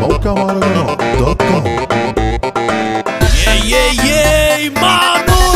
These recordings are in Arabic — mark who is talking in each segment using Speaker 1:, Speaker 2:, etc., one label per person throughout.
Speaker 1: موقع مهرجانات دوت كوم.
Speaker 2: ياي مامو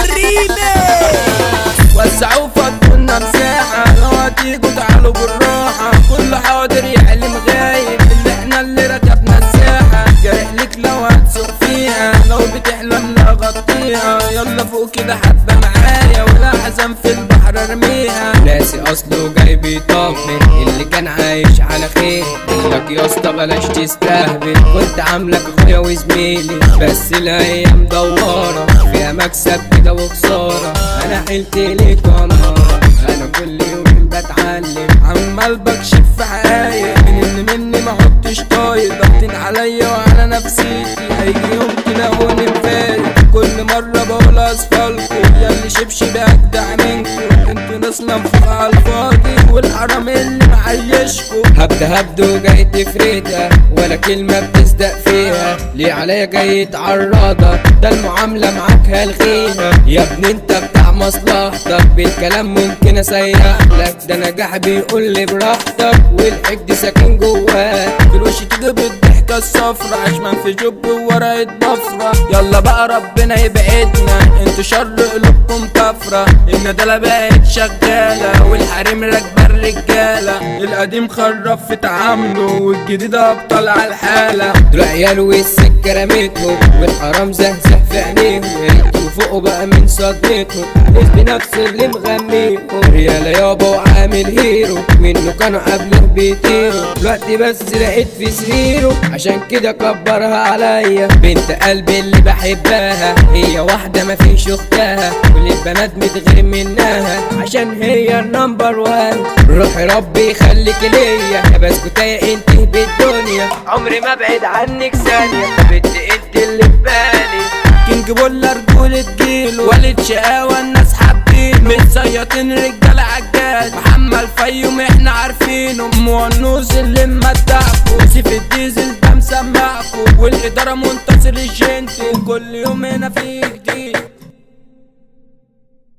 Speaker 2: ريميكس.
Speaker 3: وسعوا فضلنا مساحة، لو هتيجوا تعالوا بالراحة، كل حاضر يعلم غايب اللي احنا اللي ركبنا الساحة، جارح لك لو هتسوق فيها، لو بتحلم لا غطيها، يلا فوق كده حبة معايا ولا حزن في البحر ارميها. ناسي اصله جاي بيطمن اللي كان عايش على خير، لك يا اسطى بلاش تستهبل، كنت عاملك اخويا وزميلي، بس الايام دوارة فيها مكسب كده وخسارة، انا حلت ليك ونارة، انا كل يوم بتعلم، عمال بكشف في حقايق من اللي مني ما عدتش طايق، ضاغطين عليا وعلى نفسيتي، هيجي يوم تلاقوني مفارق، كل مرة بقول اصفالكوا ياللي شبشب اجدع منكوا، انتوا ناس منفوخة على الفاضي والحرام اللي معيشكوا، هبد وجاي تفردها ولا كلمة بتصدق فيها، ليه عليا جاي تعرضها، ده المعاملة معاك هلغيها، يا ابني انت بتاع مصلحتك، بالكلام ممكن اسيح لك، ده نجاح بيقول لي براحتك، والحقد ساكن جواك، في الوش تيجي بالضحكة الصفرا، عشمان في جب وورقة بفرة، يلا بقى ربنا يبعدنا، انتوا شر قلوبكم كفرة، الندالة بقت شغالة والحريم راكبة الرجالة، القديم خرف في تعامله والجديد ابطال على الحالة، دول عيال والسكة رميتهم والحرام زهزه في عينيهم، ياريتوا فوقوا بقى من صدمتهم، اسمي نفس اللي مغنيهم، ريالة يابا وعامل هيرو، منه كانوا قبله بيطيروا، دلوقتي بس لقيت في سريره، عشان كده كبرها عليا، بنت قلبي اللي بحبها، هي واحدة مفيش اختها، كل البنات متغير منها، عشان هي النمبر وان، روحي ربي يخليك ليا، يا بسكوتاية انت بالدنيا، عمري ما بعد عنك ثانية، بنت انت اللي في بالي، كينج بولا رجولة جيله، والد شقاوة الناس حابينه، متسيطين رجالة عجال، محمد فيوم احنا عارفينه، مونوس اللي ممتعكوا، سيف الديزل ده مسمعكوا، والإدارة منتصر الجنتل، كل يوم هنا فيك